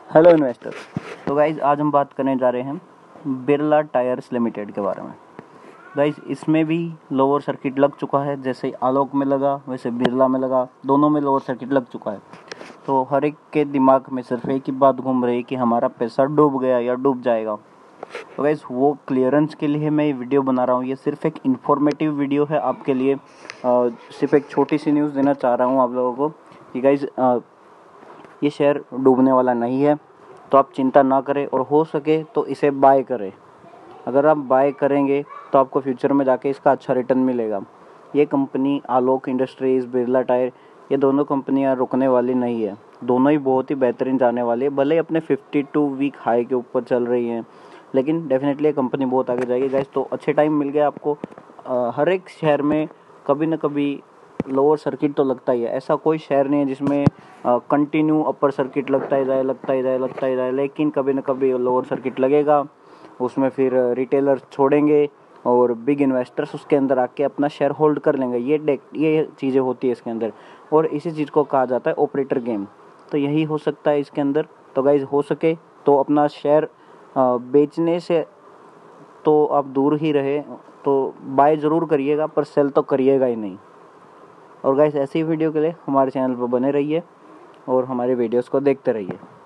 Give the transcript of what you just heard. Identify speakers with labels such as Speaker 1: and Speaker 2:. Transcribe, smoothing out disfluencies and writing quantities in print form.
Speaker 1: Hello investor. तो guys आज हम बात करने जा रहे हैं बिरला टायर्स लिमिटेड के बारे में। गाइज इसमें भी लोअर सर्किट लग चुका है, जैसे आलोक में लगा वैसे बिरला में लगा, दोनों में लोअर सर्किट लग चुका है। तो हर एक के दिमाग में सिर्फ एक ही बात घूम रही है कि हमारा पैसा डूब गया या डूब जाएगा। तो गाइज वो क्लियरेंस के लिए मैं ये वीडियो बना रहा हूँ। ये सिर्फ एक इन्फॉर्मेटिव वीडियो है आपके लिए। सिर्फ एक छोटी सी न्यूज़ देना चाह रहा हूँ आप लोगों को कि गाइज ये शेयर डूबने वाला नहीं है, तो आप चिंता ना करें और हो सके तो इसे बाय करें। अगर आप बाय करेंगे तो आपको फ्यूचर में जाके इसका अच्छा रिटर्न मिलेगा। ये company Alok industries, Birla tyre, ये दोनों कंपनियां रुकने वाली नहीं है। दोनों ही बहुत ही बेहतरीन जाने वाली है। भले अपने 52 वीक हाई के ऊपर चल रही हैं, लेकिन डेफिनेटली ये कंपनी बहुत आगे जाएगी गाइस। तो अच्छे टाइम मिल गया आपको। हर एक शहर में कभी न कभी लोअर सर्किट तो लगता ही है। ऐसा कोई शहर नहीं है जिसमें कंटिन्यू अपर सर्किट लगता ही जाए, लेकिन कभी न कभी लोअर सर्किट लगेगा। उसमें फिर रिटेलर छोड़ेंगे और बिग इन्वेस्टर्स उसके अंदर आके अपना शेयर होल्ड कर लेंगे। ये चीज़ें होती है इसके अंदर, और इसी चीज़ को कहा जाता है ऑपरेटर गेम। तो यही हो सकता है इसके अंदर। तो गाइज हो सके तो अपना शेयर बेचने से तो आप दूर ही रहे, तो बाय ज़रूर करिएगा पर सेल तो करिएगा ही नहीं। और गाइस ऐसी वीडियो के लिए हमारे चैनल पर बने रहिए और हमारे वीडियोस को देखते रहिए।